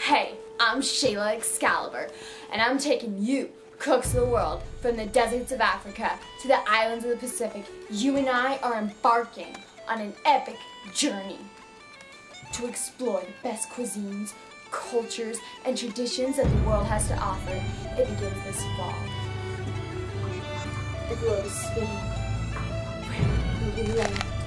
Hey, I'm Shayla Excalibur, and I'm taking you, cooks of the world, from the deserts of Africa to the islands of the Pacific. You and I are embarking on an epic journey to explore the best cuisines, cultures, and traditions that the world has to offer. It begins this fall. The globe is spinning. Where will we land?